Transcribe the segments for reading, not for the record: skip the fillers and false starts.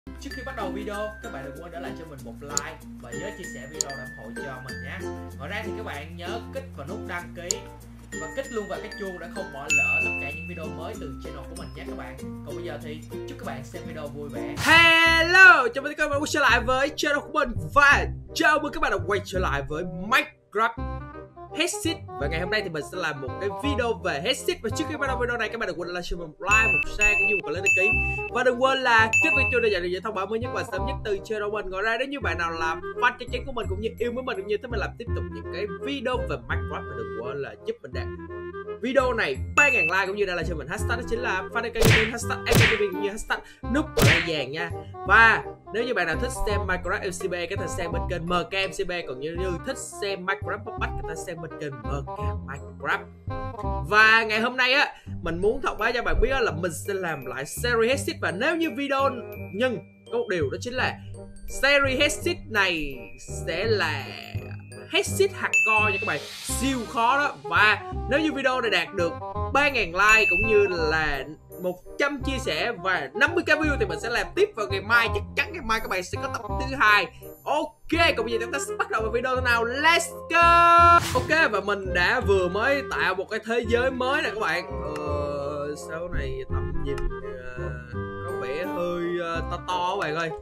Trước khi bắt đầu video, các bạn đừng quên để lại cho mình một like và nhớ chia sẻ video để ủng hộ cho mình nhé. Ngoài ra thì các bạn nhớ kích vào nút đăng ký và kích luôn vào cái chuông để không bỏ lỡ tất cả những video mới từ channel của mình nhé các bạn. Còn bây giờ thì chúc các bạn xem video vui vẻ. Hello, chào mừng các bạn quay trở lại với channel của mình và chào mừng các bạn đã quay trở lại với Minecraft Headset. Và ngày hôm nay thì mình sẽ làm một cái video về Headset. Và trước khi bắt đầu video này, các bạn đừng quên like cho mình một like, một share cũng như một link đăng ký. Và đừng quên là kích vào chuông để nhận được những thông báo mới nhất và sớm nhất từ channel mình. Ngoài ra nếu như bạn nào là fan chân chính của mình cũng như yêu mến mình cũng như thích mình làm tiếp tục những cái video về Minecraft, và đừng quên là giúp mình đạt video này 3.000 like cũng như đây là cho mình hashtag đó chính là fan gaming, hashtag gaming cũng như hashtag nút like vàng nha. Và nếu như bạn nào thích xem Minecraft MCB có thể xem bên kênh MK MCB, còn như thích xem Minecraft Pop có thể xem bên kênh MK Minecraft. Và ngày hôm nay á, mình muốn thông báo cho bạn biết là mình sẽ làm lại series Headset. Và nếu như video nhưng có một điều đó chính là series Headset này sẽ là Headset hardcore nha các bạn, siêu khó đó. Và nếu như video này đạt được 3.000 like cũng như là 100 chia sẻ và 50k view thì mình sẽ làm tiếp vào ngày mai. Chắc chắn ngày mai các bạn sẽ có tập thứ 2. Ok, còn bây giờ chúng ta sẽ bắt đầu vào video nào. Let's go. Ok, và mình đã vừa mới tạo một cái thế giới mới nè các bạn. Sau này tầm nhìn có vẻ hơi to to các bạn ơi.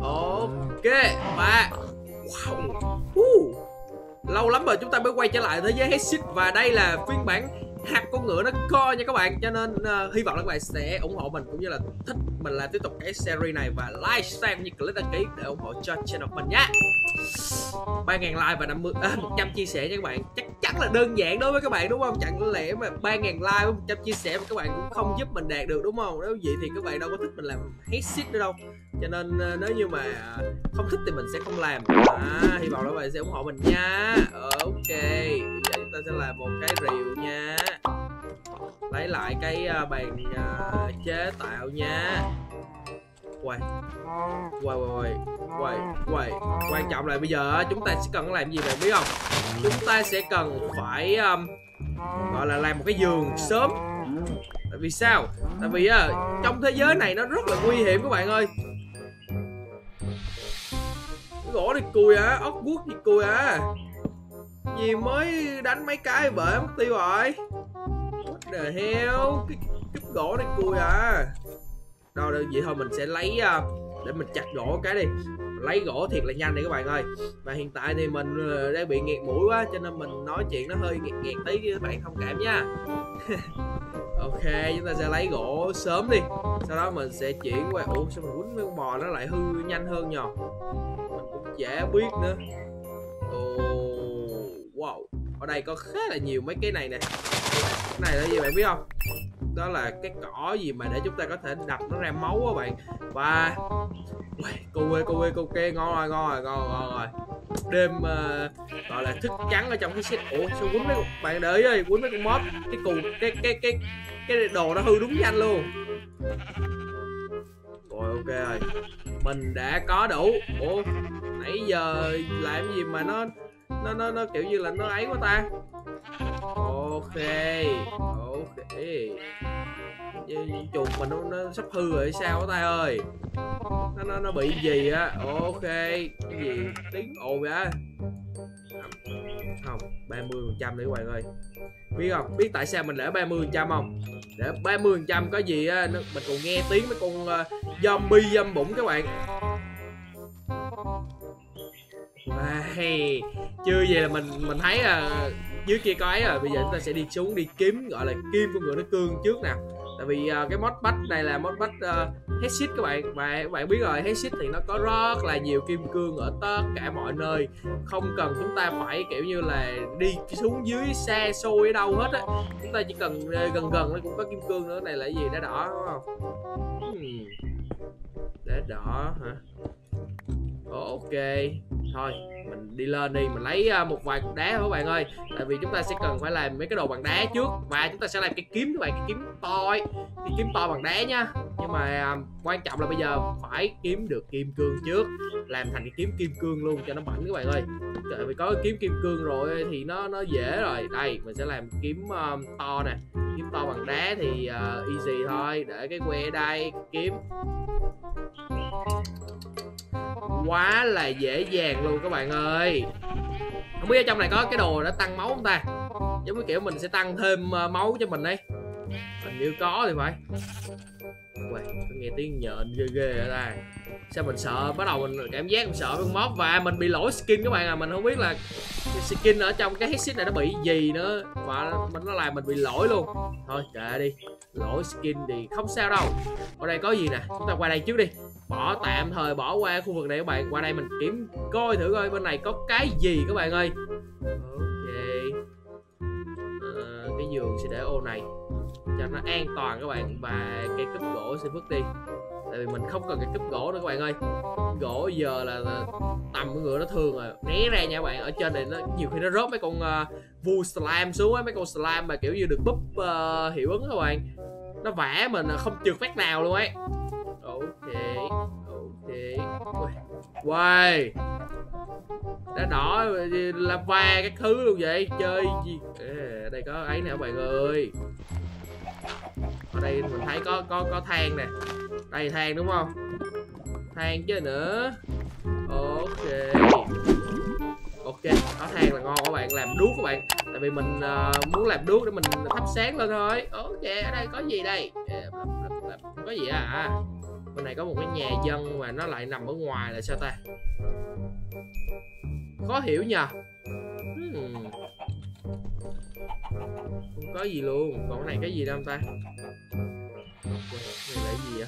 Ok, và wow, lâu lắm rồi chúng ta mới quay trở lại thế giới Headset. Và đây là phiên bản hạt con ngựa nó co nha các bạn. Cho nên hy vọng là các bạn sẽ ủng hộ mình cũng như là thích mình làm tiếp tục cái series này. Và like, share cũng như click đăng ký để ủng hộ cho channel mình nhé. 3.000 like và 100 chia sẻ nha các bạn. Chắc chắn là đơn giản đối với các bạn đúng không? Chẳng lẽ mà 3.000 like với 100 chia sẻ mà các bạn cũng không giúp mình đạt được đúng không? Nếu vậy thì các bạn đâu có thích mình làm Headset nữa đâu. Cho nên nếu như mà không thích thì mình sẽ không làm. Hy vọng là các bạn sẽ ủng hộ mình nha. Ok, bây giờ chúng ta sẽ làm một cái rìu nha. Lấy lại cái bàn chế tạo nha. Quay. Quan trọng là bây giờ chúng ta sẽ cần làm gì bạn biết không? Chúng ta sẽ cần phải gọi là làm một cái giường sớm. Tại vì sao? Tại vì trong thế giới này nó rất là nguy hiểm các bạn ơi. Cái gỗ này cùi ốc guốc gì cùi gì mới đánh mấy cái bể mất tiêu rồi. What the hell? Cái gỗ này cùi Đâu vậy thôi mình sẽ lấy để mình chặt gỗ cái đi. Lấy gỗ thiệt là nhanh đi các bạn ơi. Và hiện tại thì mình đang bị nghẹt mũi quá cho nên mình nói chuyện nó hơi nghẹt tí các bạn thông cảm nha. Ok, chúng ta sẽ lấy gỗ sớm đi. Sau đó mình sẽ chuyển qua. Ủa sao mình quýnh mấy con bò nó lại hư nhanh hơn nhờ? Mình cũng chả biết nữa. Wow, ở đây có khá là nhiều mấy cái này nè. Cái này là gì bạn biết không? Đó là cái cỏ gì mà để chúng ta có thể đập nó ra máu á bạn. Và cô kê ngon rồi. Đêm gọi là thức trắng ở trong cái set. Ủa sao quýnh mấy bạn đợi ơi, quýnh mấy con mob cái cù cái đồ nó hư đúng nhanh luôn. Rồi ok rồi, mình đã có đủ. Ủa nãy giờ làm gì mà nó kiểu như là nó ấy quá ta. Ok chuột mình nó sắp hư rồi sao ta ơi. Nó bị gì á. Ok, cái gì tiếng ồn vậy á? Không, 30% đấy các bạn ơi. Biết không? Biết tại sao mình để 30% không? Để 30% có gì á mình còn nghe tiếng mấy con zombie dâm bụng các bạn. Wow, chưa về là mình thấy dưới kia có ấy rồi. Bây giờ chúng ta sẽ đi xuống đi kiếm gọi là kim con ngựa nó cương trước nè. Tại vì cái mod bắt này là mod bắt Headset các bạn. Và các bạn biết rồi, Headset thì nó có rất là nhiều kim cương ở tất cả mọi nơi. Không cần chúng ta phải kiểu như là đi xuống dưới xa xôi ở đâu hết á. Chúng ta chỉ cần gần nó cũng có kim cương nữa. Này là cái gì? Đá đỏ đúng không? Đá đỏ hả? Ok, thôi mình đi lên đi, mình lấy một vài cục đá thôi các bạn ơi. Tại vì chúng ta sẽ cần phải làm mấy cái đồ bằng đá trước. Và chúng ta sẽ làm cái kiếm các bạn, cái kiếm to ấy. Cái kiếm to bằng đá nha. Nhưng mà quan trọng là bây giờ phải kiếm được kim cương trước. Làm thành cái kiếm kim cương luôn cho nó bẩn các bạn ơi. Tại vì có cái kiếm kim cương rồi thì nó dễ rồi. Đây, mình sẽ làm kiếm to nè. Kiếm to bằng đá thì easy thôi. Để cái que ở đây, kiếm Quá là dễ dàng luôn các bạn ơi. Không biết ở trong này có cái đồ đã tăng máu không ta? Giống như kiểu mình sẽ tăng thêm máu cho mình đấy. Hình như có thì phải. Uầy, tôi nghe tiếng nhện ghê ghê ở đây. Sao mình sợ, bắt đầu mình cảm giác mình sợ con mob và mình bị lỗi skin các bạn à. Mình không biết là cái skin ở trong cái headset này nó bị gì nữa mà nó làm mình bị lỗi luôn. Thôi kệ đi, lỗi skin thì không sao đâu. Ở đây có gì nè, chúng ta qua đây trước đi. Bỏ tạm thời bỏ qua khu vực này các bạn. Qua đây mình kiểm coi thử coi bên này có cái gì các bạn ơi. Ok, cái giường sẽ để ô này cho nó an toàn các bạn. Và cây cúp gỗ sẽ vứt đi, tại vì mình không cần cái cúp gỗ nữa các bạn ơi. Gỗ giờ là tầm của người nó thường rồi, né ra nha các bạn. Ở trên này nó nhiều khi nó rớt mấy con vu slime xuống á, mấy con slime mà kiểu như được búp hiệu ứng các bạn. Nó vả mình không trượt phát nào luôn ấy. Ok, ok. Wow, đã đỏ lava các thứ luôn vậy. Chơi gì ở đây có ấy nè các bạn ơi. Ở đây mình thấy có than nè. Đây than đúng không? Than chứ nữa. Ok, ok, có than là ngon các bạn. Làm đuốc các bạn, tại vì mình muốn làm đuốc để mình thắp sáng lên thôi. Ok, ở đây có gì đây? Có gì à? Bên này có một cái nhà dân mà nó lại nằm ở ngoài là sao ta? Khó hiểu nhờ. Không có gì luôn. Còn cái này cái gì đâu ta? Này là gì vậy?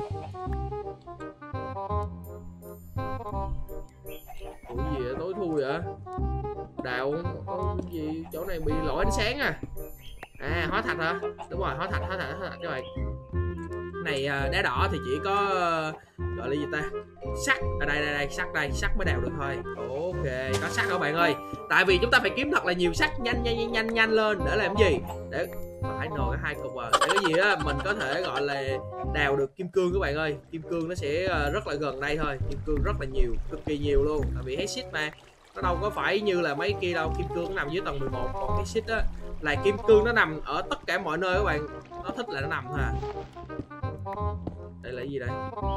Ủa gì vậy? Tối thui vậy? Đào con gì? Chỗ này bị lỗi ánh sáng à? À, hóa thạch hả? Đúng rồi, hóa thạch các bạn. Này đá đỏ thì chỉ có gọi là gì ta, sắt. Ở đây sắt mới đào được thôi. Ok, có sắt các bạn ơi. Tại vì chúng ta phải kiếm thật là nhiều sắt nhanh lên để làm gì, để phải nồi hai cục à, để cái gì á mình có thể gọi là đào được kim cương các bạn ơi. Kim cương nó sẽ rất là gần đây thôi. Kim cương rất là nhiều, cực kỳ nhiều luôn. Tại vì headset mà nó đâu có phải như là mấy kia đâu. Kim cương nó nằm dưới tầng 11, còn headset á là kim cương nó nằm ở tất cả mọi nơi các bạn. Nó thích là nó nằm thôi à. Đây là gì đây?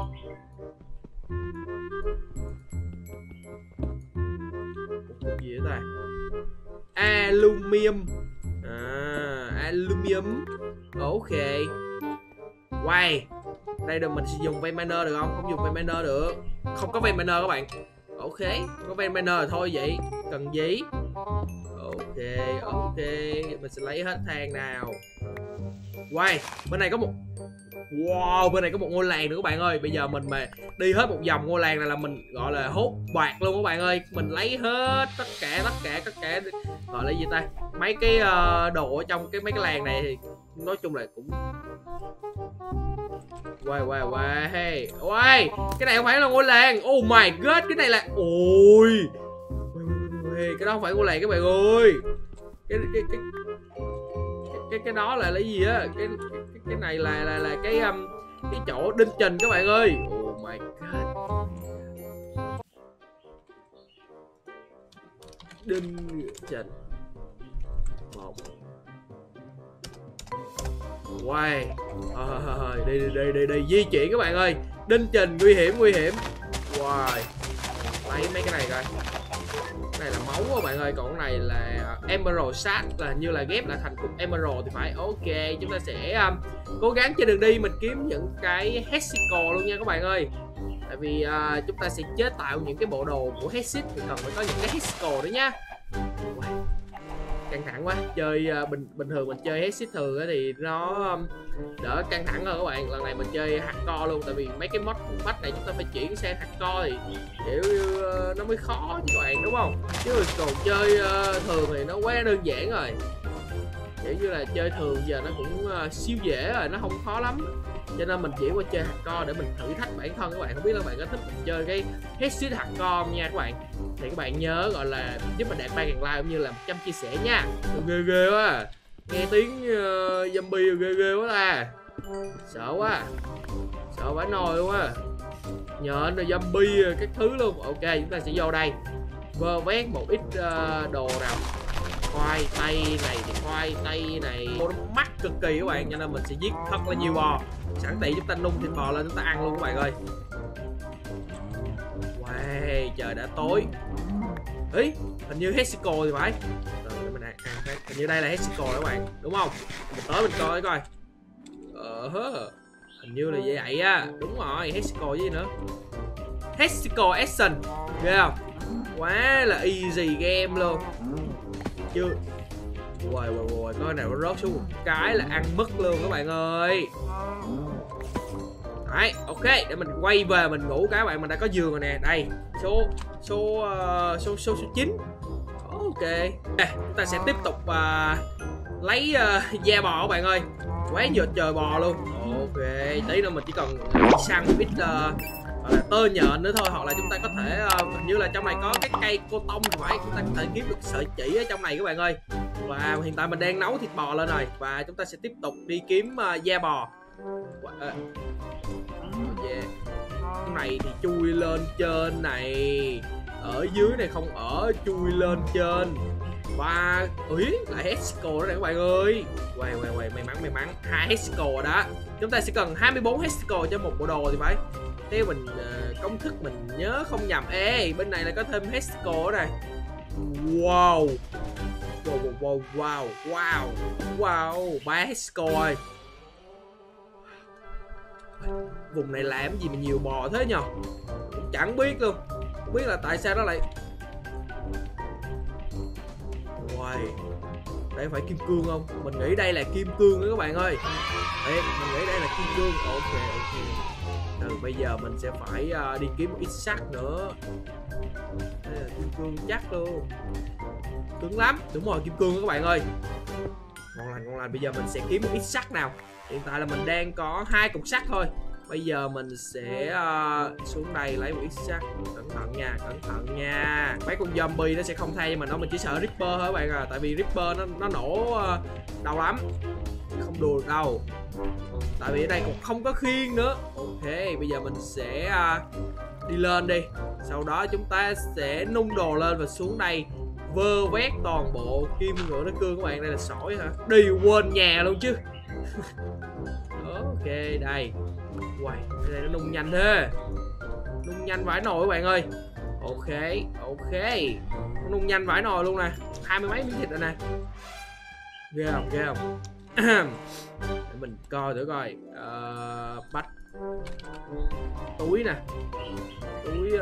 Cục gì vậy ta? Aluminum. Aluminum. Ok. Wow. Đây là mình sử dụng vein miner được không? Không dùng vein miner được. Không có vein miner các bạn. Ok, không có vein miner thôi vậy. Cần gì? Ok, mình sẽ lấy hết than nào. Wow, bên này có một bên này có một ngôi làng nữa các bạn ơi. Bây giờ mình mà đi hết một vòng ngôi làng này là mình gọi là hốt bạc luôn các bạn ơi. Mình lấy hết tất cả gọi là gì ta, mấy cái đồ ở trong mấy cái làng này thì nói chung là cũng hey. Cái này không phải là ngôi làng. Oh my god, cái này là ôi cái đó không phải ngôi làng các bạn ơi. Cái đó là cái gì á? Cái này là cái chỗ đinh trình các bạn ơi. Oh my god, đinh trình một. Wow, đi di chuyển các bạn ơi. Đinh trình nguy hiểm. Wow, lấy mấy cái này coi. Cái này là máu các bạn ơi, còn cái này là emerald sắt, là như là ghép lại thành cục emerald thì phải. Ok, chúng ta sẽ cố gắng trên đường đi mình kiếm những cái hexagon luôn nha các bạn ơi. Tại vì chúng ta sẽ chế tạo những cái bộ đồ của headset thì cần phải có những cái hexagon đó nhá. Wow, căng thẳng quá. Chơi bình thường mình chơi headset thường thì nó đỡ căng thẳng hơn các bạn. Lần này mình chơi hardcore luôn, tại vì mấy cái mod patch này chúng ta phải chuyển sang hardcore thì kiểu nó mới khó chứ các bạn, đúng không? Chứ còn chơi thường thì nó quá đơn giản rồi. Kiểu như là chơi thường giờ nó cũng siêu dễ rồi, nó không khó lắm. Cho nên mình chuyển qua chơi hardcore để mình thử thách bản thân các bạn. Không biết là các bạn có thích mình chơi cái headset hardcore không nha các bạn. Thì các bạn nhớ gọi là giúp mình đạt 3.000 like cũng như là 100 chia sẻ nha. Ghê quá. Nghe tiếng zombie ghê quá ta. Sợ quá. Sợ vãi nồi luôn á. Nhện rồi zombie các thứ luôn. Ok, chúng ta sẽ vô đây vơ vét một ít đồ nào. Khoai tây này thì khoai tây này nó mắc cực kỳ các bạn, cho nên mình sẽ giết thật là nhiều bò. Sẵn tiện chúng ta nung thịt bò lên chúng ta ăn luôn các bạn ơi. Wow, trời đã tối. Ý, hình như Hexaco thì phải. Rồi mình ăn cái. Hình như đây là Hexaco các bạn, đúng không? Mình tới mình coi coi. Hình như là vậy á. Đúng rồi, Hexaco với gì nữa? Hexaco Essence, ghê không? Quá là easy game luôn. Chưa. Wow, coi nào nó rớt xuống một cái là ăn mất luôn các bạn ơi. Đấy, ok, để mình quay về mình ngủ cái bạn, mình đã có giường rồi nè. Đây, số 9. Ok. Chúng ta sẽ tiếp tục lấy da bò các bạn ơi. Quá nhiều trời bò luôn. Ok, tí nữa mình chỉ cần săn một ít tơ nhện nữa thôi, hoặc là chúng ta có thể hình như là trong này có cái cây cô tông thì phải, chúng ta có thể kiếm được sợi chỉ ở trong này các bạn ơi. Và hiện tại mình đang nấu thịt bò lên rồi và chúng ta sẽ tiếp tục đi kiếm da bò. Yeah. Cái này thì chui lên trên này, ở dưới này không ở, chui lên trên. Và lại Hexaco đó này các bạn ơi. Quay may mắn 2 Hexaco đó. Chúng ta sẽ cần 24 Hexaco cho một bộ đồ thì phải. Theo mình công thức mình nhớ không nhầm. Ê, bên này là có thêm Hexaco đó này. Wow, 3 Hexaco ơi. Vùng này làm gì mà nhiều bò thế nhờ? Chẳng biết luôn. Không biết là tại sao nó lại. Wow, đây phải kim cương không? Mình nghĩ đây là kim cương đó các bạn ơi. Đấy, mình nghĩ đây là kim cương. Ok. Từ bây giờ mình sẽ phải đi kiếm một ít sắt nữa. Đây là kim cương chắc luôn. Cứng lắm. Đúng rồi, kim cương đó các bạn ơi. Ngon lành. Bây giờ mình sẽ kiếm một ít sắt nào. Hiện tại là mình đang có 2 cục sắt thôi. Bây giờ mình sẽ xuống đây lấy một ít sắt. Cẩn thận nha. Mấy con zombie nó sẽ không thay cho mình đâu, mình chỉ sợ Ripper thôi các bạn à. Tại vì Ripper nó nổ đau lắm. Không đùa được đâu. Tại vì ở đây cũng không có khiên nữa. Ok, bây giờ mình sẽ đi lên đi. Sau đó chúng ta sẽ nung đồ lên và xuống đây vơ vét toàn bộ kim ngựa nó cương các bạn. Đây là sỏi hả? Đi quên nhà luôn chứ. Ok, đây. Wow, đây nó nung nhanh thế. Nung nhanh vãi nồi các bạn ơi. Ok. Nó nung nhanh vãi nồi luôn nè. 20 mấy miếng thịt rồi nè. Ghê không? Để mình coi thử coi. Bắt túi nè. Túi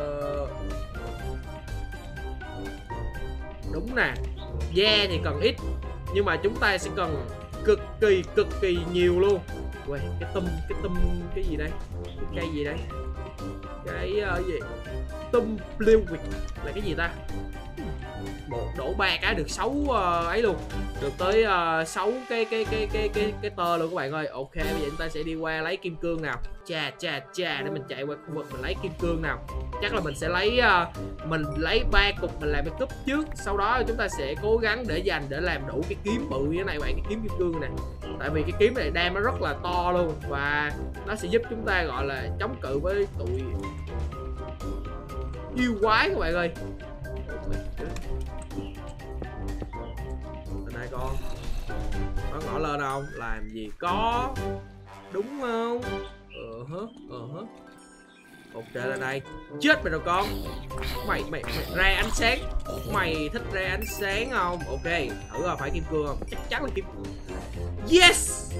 đúng nè. Da thì cần ít, nhưng mà chúng ta sẽ cần cực kỳ nhiều luôn. Quay cái cái gì đây? Cái cây gì đây? Cái gì? Tum liquid là cái gì ta? Đổ 3 cái được 6 ấy luôn. Được tới 6 cái tơ luôn các bạn ơi. Ok, bây giờ chúng ta sẽ đi qua lấy kim cương nào. Chà để mình chạy qua khu vực mình lấy kim cương nào. Chắc là mình sẽ lấy 3 cục mình làm cái cúp trước. Sau đó chúng ta sẽ cố gắng để dành để làm đủ cái kiếm bự như thế này bạn, cái kiếm kim cương này. Tại vì cái kiếm này đam nó rất là to luôn và nó sẽ giúp chúng ta gọi là chống cự với tụi yêu quái các bạn ơi. Bên đây con nó ngỏ lên không? Làm gì có, đúng không? Ok, lên đây. Chết mày rồi con. Mày ra ánh sáng. Mày thích ra ánh sáng không? Ok, thử coi phải kim cương không? Chắc chắn là kim. Yes.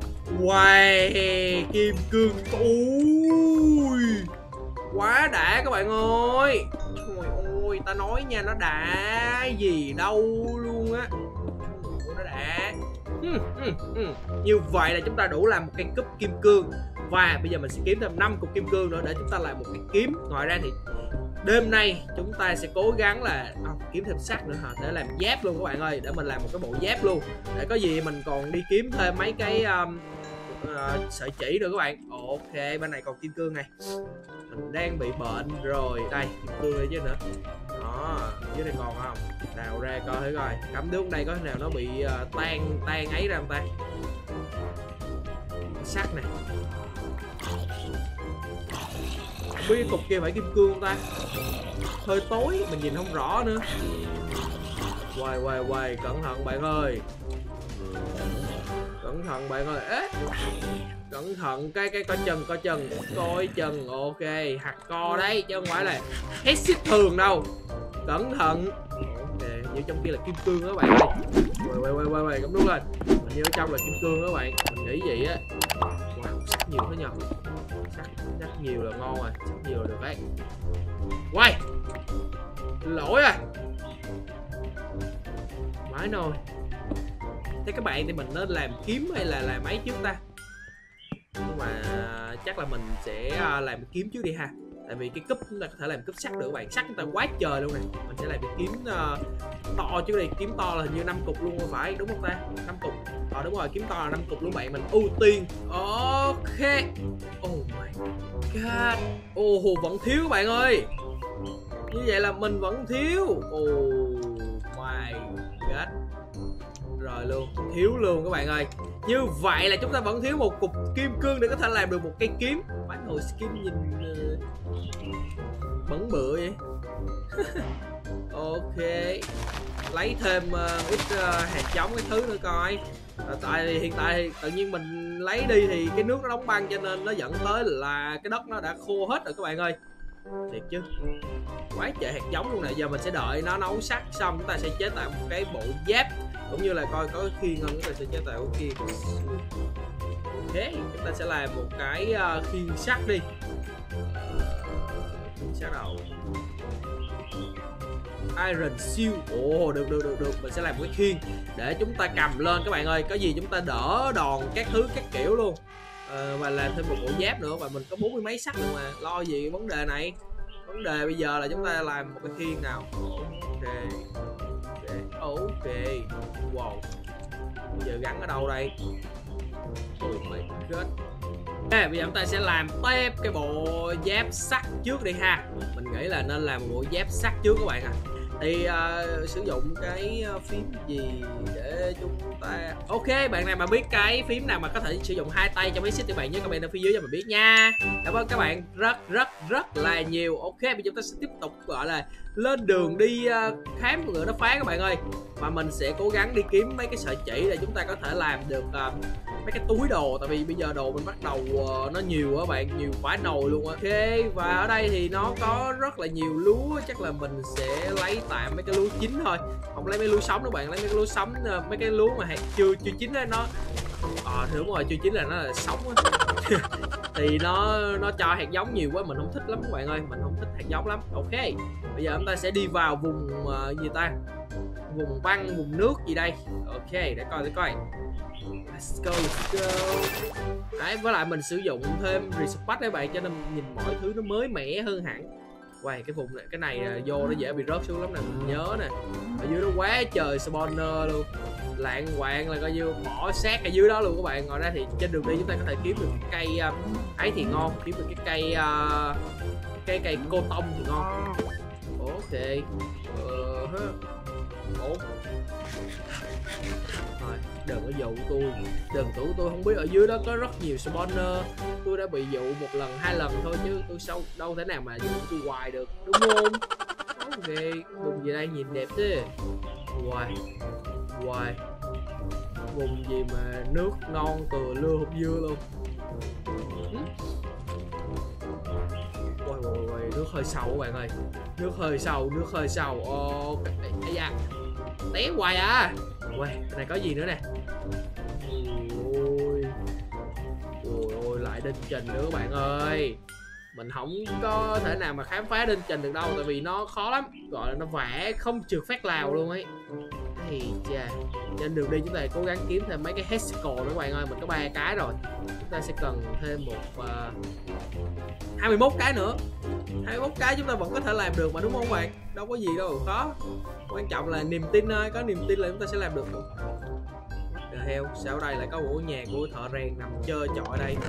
Wow, kim cương. Ui, quá đã các bạn ơi. Trời ơi, ta nói nha, nó đã gì đâu luôn á. Nó đã. Như vậy là chúng ta đủ làm một cây cúp kim cương. Và bây giờ mình sẽ kiếm thêm 5 cục kim cương nữa để chúng ta làm một cái kiếm. Ngoài ra thì đêm nay chúng ta sẽ cố gắng là kiếm thêm sắt nữa hả, để làm giáp luôn các bạn ơi. Để mình làm một cái bộ giáp luôn. Để có gì mình còn đi kiếm thêm mấy cái sợi chỉ nữa các bạn. Ok, bên này còn kim cương này. Mình đang bị bệnh rồi. Đây, kim cương đây chứ nữa. Đó, dưới đây còn không? Đào ra coi thử coi. Cắm nước đây có nào nó bị tan ấy ra không ta? Sắt này. Không biết cái cục kia phải kim cương không ta? Hơi tối, mình nhìn không rõ nữa. Quay, cẩn thận bạn ơi. Cẩn thận bạn ơi. Ế, cẩn thận cái coi chừng. Ok, hạt co đấy chứ không phải là hết xích thường đâu. Cẩn thận. Ok, như trong kia là kim cương đó bạn ơi. Quay cắm đúng lên. Mình như ở trong là kim cương đó bạn. Mình nghĩ vậy á. Wow, sắc nhiều thế nhờ. Sắc nhiều là ngon rồi, sắc nhiều là được đấy. Quay. Lỗi rồi. Mãi nồi. Thế các bạn thì mình nên làm kiếm hay là làm máy trước ta? Nhưng mà chắc là mình sẽ làm kiếm trước đi ha. Tại vì cái cúp chúng ta có thể làm cúp sắt được các bạn. Sắt chúng ta quá trời luôn nè. Mình sẽ làm cái kiếm to trước đi. Kiếm to là hình như 5 cục luôn phải đúng không ta? 5 cục. Đúng rồi, kiếm to là 5 cục luôn bạn. Mình ưu tiên. Ok. Oh my god. Vẫn thiếu các bạn ơi. Như vậy là mình vẫn thiếu. Oh my god. Rồi luôn, thiếu luôn các bạn ơi. Như vậy là chúng ta vẫn thiếu một cục kim cương để có thể làm được một cây kiếm. Bán hồi skin nhìn bẩn bựa vậy. Ok, lấy thêm ít hạt giống cái thứ nữa coi. Tại vì hiện tại thì tự nhiên mình lấy đi thì cái nước nó đóng băng cho nên nó dẫn tới là cái đất nó đã khô hết rồi các bạn ơi. Thiệt chứ, quá trời hạt giống luôn nè. Giờ mình sẽ đợi nó nấu sắt xong chúng ta sẽ chế tạo một cái bộ giáp, cũng như là coi có khiên không chúng ta sẽ chế tạo cái khiên. Ok, chúng ta sẽ làm một cái khiên sắt đi. Khiên sắt đầu Iron Shield. Được. Mình sẽ làm một cái khiên để chúng ta cầm lên các bạn ơi. Có gì chúng ta đỡ đòn các thứ các kiểu luôn. Và làm thêm một bộ giáp nữa. Và mình có 40 mấy sắt luôn mà. Lo gì vấn đề này. Vấn đề bây giờ là chúng ta làm một cái khiên nào. Ok. Wow. Bây giờ gắn ở đâu đây? Oh my god. Ok, bây giờ chúng ta sẽ làm tiếp cái bộ giáp sắt trước đi ha. Mình nghĩ là nên làm một bộ giáp sắt trước các bạn à. Thì sử dụng cái phím gì để chúng ta... Ok, bạn nào mà biết cái phím nào mà có thể sử dụng hai tay trong máy xích thì bạn nhớ comment ở phía dưới cho mình biết nha. Cảm ơn các bạn rất là nhiều. Ok, bây giờ chúng ta sẽ tiếp tục gọi là lên đường đi khám con ngựa nó phá các bạn ơi. Mà mình sẽ cố gắng đi kiếm mấy cái sợi chỉ để chúng ta có thể làm được mấy cái túi đồ. Tại vì bây giờ đồ mình bắt đầu nó nhiều á bạn, nhiều quá nồi luôn á. Ok, và ở đây thì nó có rất là nhiều lúa. Chắc là mình sẽ lấy tạm mấy cái lúa chín thôi, không lấy mấy lúa sống đâu bạn. Lấy mấy cái lúa sống, mấy cái lúa mà chưa chín á, nó đúng rồi, chưa chín là nó là sống á. Thì nó cho hạt giống nhiều quá, mình không thích lắm các bạn ơi. Mình không thích hạt giống lắm. Ok, bây giờ chúng ta sẽ đi vào vùng gì ta, vùng băng, vùng nước gì đây. Ok, để coi. Let's go. Đấy, với lại mình sử dụng thêm respect đấy bạn, cho nên nhìn mọi thứ nó mới mẻ hơn hẳn. Wow, cái vùng này, cái này vô nó dễ bị rớt xuống lắm nè, mình nhớ nè. Ở dưới nó quá trời spawner luôn, lạng quạng là coi như bỏ xác ở dưới đó luôn các bạn. Ngoài ra thì trên đường đi chúng ta có thể kiếm được cây ấy thì ngon, kiếm được cái cây cô tông thì ngon. Ok. Rồi, đừng có dụ tôi, đừng tưởng tôi không biết ở dưới đó có rất nhiều spawner. Tôi đã bị dụ một lần hai lần thôi chứ tôi đâu thể nào mà dụ tôi hoài được, đúng không? Ok, vùng gì đây nhìn đẹp thế. Wow, vùng gì mà nước non từ lưa hộp dưa luôn. Nước hơi sâu các bạn ơi, nước hơi sâu. Ây da, té hoài à. Wow, cái này có gì nữa nè. Ôi, lại đinh trình nữa các bạn ơi. Mình không có thể nào mà khám phá đinh trình được đâu, tại vì nó khó lắm, gọi là nó vẽ không trượt phát lào luôn ấy. Thì chà, trên đường đi chúng ta cố gắng kiếm thêm mấy cái hexagon nữa các bạn ơi. Mình có 3 cái rồi, chúng ta sẽ cần thêm một 21 cái nữa. 21 cái chúng ta vẫn có thể làm được mà, đúng không bạn? Đâu có gì đâu khó, quan trọng là niềm tin thôi. Có niềm tin là chúng ta sẽ làm được. Heo, sao ở đây lại có một nhà của thợ rèn nằm chơi trọi ở đây.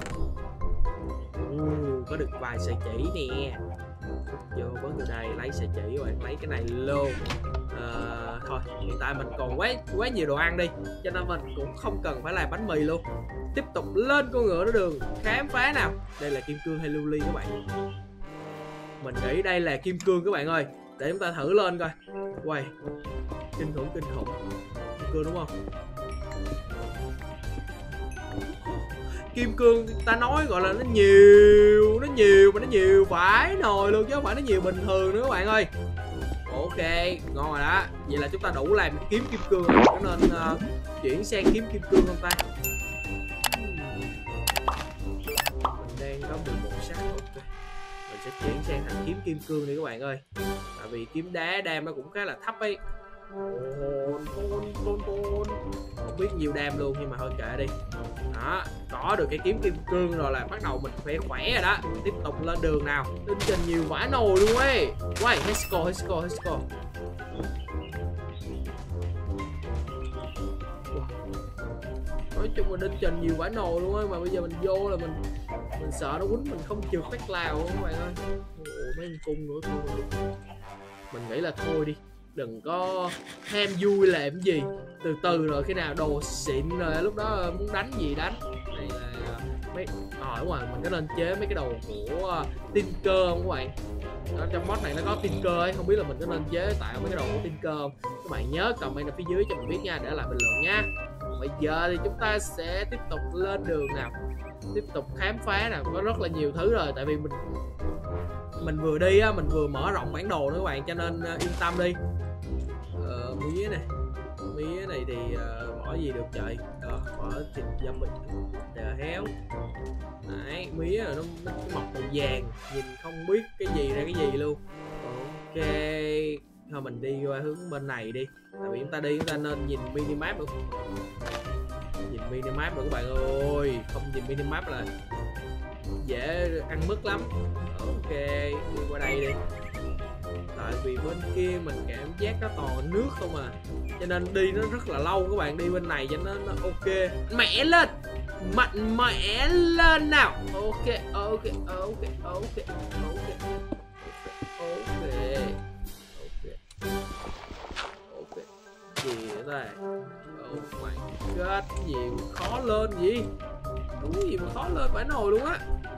Có được vài sợi chỉ nè. Vô với từ đây lấy sợi chỉ rồi lấy cái này luôn. Thôi hiện tại mình còn quá nhiều đồ ăn đi, cho nên mình cũng không cần phải làm bánh mì luôn. Tiếp tục lên con ngựa nó đường khám phá nào. Đây là kim cương hay lưu ly các bạn? Mình nghĩ đây là kim cương các bạn ơi. Để chúng ta thử lên coi. Wow, kinh khủng. Kim cương đúng không? kim cương ta nói gọi là nó nhiều mà nó nhiều vãi nồi luôn chứ không phải nó nhiều bình thường nữa các bạn ơi. Ok, ngon rồi đó. Vậy là chúng ta đủ làm kiếm kim cương rồi, có nên chuyển sang kiếm kim cương không ta? Mình đang có 11 sắt. Ok, mình sẽ chuyển sang thành kiếm kim cương đi các bạn ơi. Tại vì kiếm đá đam nó cũng khá là thấp ấy. Không biết nhiều đam luôn nhưng mà thôi kệ đi. Đó, có được cái kiếm kim cương rồi là bắt đầu mình phải khỏe rồi đó. Tiếp tục lên đường nào. Đinh trình nhiều vãi nồi luôn ấy. Quay, let's go. Nói chung là đinh trình nhiều vãi nồi luôn á, mà bây giờ mình vô là mình sợ nó quýnh mình không trượt phát lào luôn các bạn ơi. Ồ, mấy con cung nữa thôi. Mình nghĩ là thôi đi, đừng có ham vui làm gì, từ từ rồi khi nào đồ xịn rồi lúc đó muốn đánh gì đánh. Này là mấy ở ngoài mình có nên chế mấy cái đồ của Tinker không các bạn? Ở trong mod này nó có Tinker ấy, không biết là mình có nên chế tạo mấy cái đồ của Tinker không? Các bạn nhớ comment ở phía dưới cho mình biết nha, để lại bình luận nha. Bây giờ thì chúng ta sẽ tiếp tục lên đường nào, tiếp tục khám phá nào, có rất là nhiều thứ rồi. Tại vì mình vừa đi á, mình vừa mở rộng bản đồ nữa các bạn, cho nên yên tâm đi. Mía này thì bỏ gì được trời, bỏ thịt zombie đờ héo. Đấy, mía rồi nó mọc màu vàng, nhìn không biết cái gì ra cái gì luôn. Ok, thôi mình đi qua hướng bên này đi. Tại vì chúng ta nên nhìn minimap nữa. Nhìn minimap nữa các bạn ơi, không nhìn minimap là dễ ăn mứt lắm. Ok, đi qua đây đi. Tại vì bên kia mình cảm giác nó toàn nước không à, cho nên đi nó rất là lâu. Các bạn đi bên này cho nó ok. Mẹ lên, mạnh mẽ lên nào. Ok gì nữa đây? Oh my god, gì mà khó lên gì, đúng gì mà khó lên phải nồi luôn á.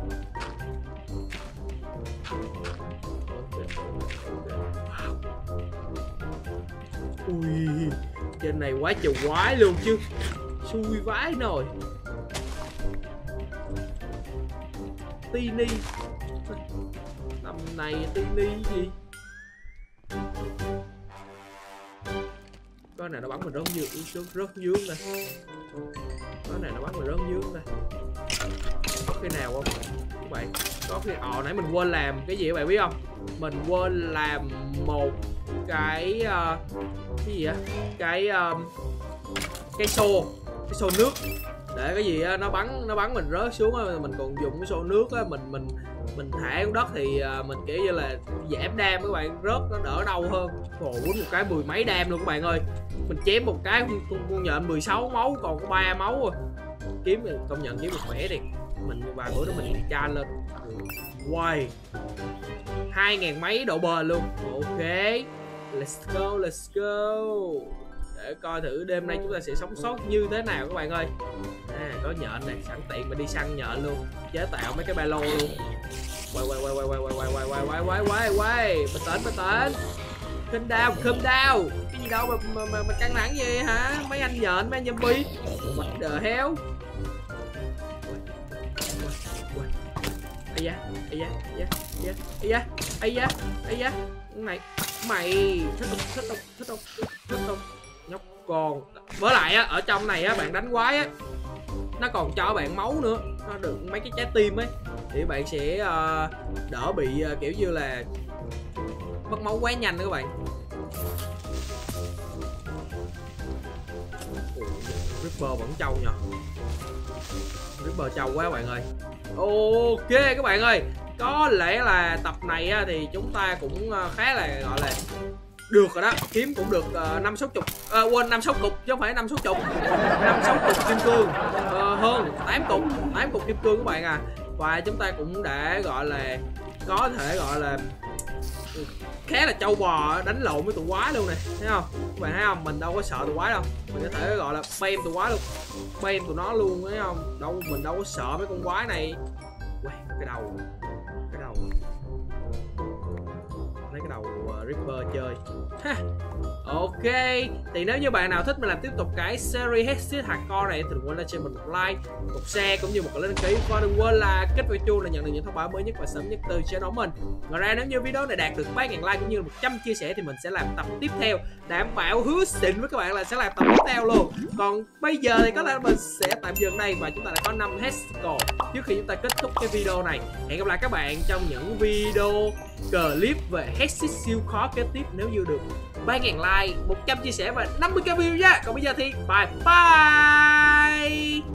Wow. Ui, trên này quá trời quái luôn chứ, xui vãi nồi. Tini, tầm này Tini gì? Con này nó bắn mình rớt dướng này. Con này nó bắn mình rớt dướng này. Có khi nào không các bạn? Có khi nãy mình quên làm cái gì các bạn biết không? Mình quên làm một cái gì á? Cái xô nước, để cái gì á, nó bắn mình rớt xuống á, mình còn dùng cái xô nước á, mình thả xuống đất thì mình kiểu như là giảm đam các bạn, rớt nó đỡ đau hơn. Ồ, quýnh một cái 10 mấy đam luôn các bạn ơi. Mình chém một cái con nhện 16 máu còn có 3 máu rồi. Kiếm công nhận kiếm được khỏe đi. Mình vài bữa đó mình tra lên. Wow, 2000 mấy độ bền luôn. Ok, let's go. Để coi thử đêm nay chúng ta sẽ sống sót như thế nào các bạn ơi. Có nhện này, sẵn tiện mình đi săn nhện luôn, chế tạo mấy cái ba lô luôn. Quay, bình tĩnh. Calm down. Cái gì đâu mà căng thẳng gì hả? Mấy anh nhện, mấy anh zombie. What the hell? Ây da. Này, mày thích không? Nhóc con. Với lại á, ở trong này á, bạn đánh quái á, nó còn cho bạn máu nữa, nó được mấy cái trái tim ấy, thì bạn sẽ đỡ bị kiểu như là mất máu quá nhanh đó các bạn. Ripper vẫn trâu nhờ, Ripper trâu quá các bạn ơi. Ok các bạn ơi, có lẽ là tập này á, thì chúng ta cũng khá là gọi là được rồi đó, kiếm cũng được 5-6 chục, quên 5-6 cục chứ không phải 5-6 chục, 5-6 cục kim cương, hơn 8 cục kim cương các bạn à. Và chúng ta cũng đã gọi là có thể gọi là khá là trâu bò đánh lộn với tụi quái luôn nè, thấy không các bạn? Thấy không, mình đâu có sợ tụi quái đâu, mình có thể gọi là spam tụi quái luôn, spam tụi nó luôn, thấy không? Mình đâu có sợ mấy con quái này. Quay cái đầu lấy cái đầu Reaper chơi ha. Ok, thì nếu như bạn nào thích mình làm tiếp tục cái series Hexit Hardcore này thì đừng quên là cho mình một like, một share cũng như một like đăng ký, và đừng quên là kích vào chuông để nhận được những thông báo mới nhất và sớm nhất từ channel mình. Ngoài ra nếu như video này đạt được 3.000 like cũng như 100 chia sẻ thì mình sẽ làm tập tiếp theo, đảm bảo hứa xịn với các bạn là sẽ làm tập tiếp theo luôn. Còn bây giờ thì có lẽ mình sẽ tạm dừng đây và chúng ta đã có 5 Hexcore trước khi chúng ta kết thúc cái video này. Hẹn gặp lại các bạn trong những video clip về Hexit siêu khó kế tiếp nếu như được 3.000 like, 100 chia sẻ và 50k view nha. Còn bây giờ thì bye bye.